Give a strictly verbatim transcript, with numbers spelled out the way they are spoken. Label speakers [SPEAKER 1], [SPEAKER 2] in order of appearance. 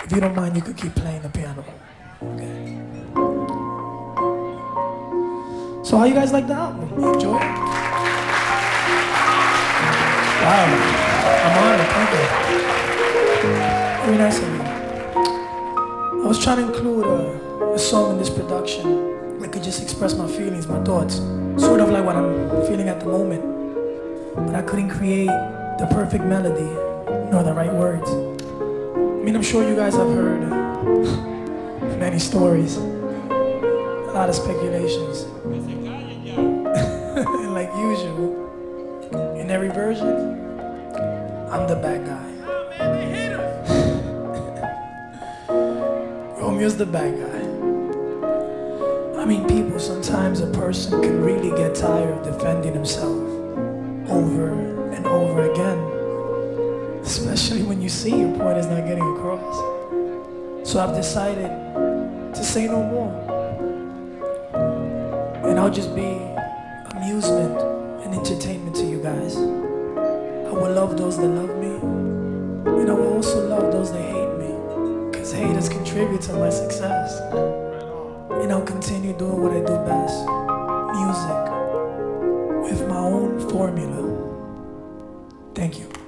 [SPEAKER 1] If you don't mind, you could keep playing the piano. Okay. So how you guys like the album? You enjoy it? Wow, I'm honored, thank you. Very nice of you. I was trying to include a, a song in this production that could just express my feelings, my thoughts, sort of like what I'm feeling at the moment. But I couldn't create the perfect melody, nor the right words. I mean, I'm sure you guys have heard many stories, a lot of speculations. And like usual, in every version, I'm the bad guy. Romeo's the bad guy. I mean, people, sometimes a person can really get tired of defending himself over and over again, especially when you see your point is not getting across. So I've decided to say no more, and I'll just be amusement and entertainment to you guys. I will love those that love me, and I will also love those that hate me, because haters contribute to my success. And I'll continue doing what I do best, music, with my own formula. Thank you.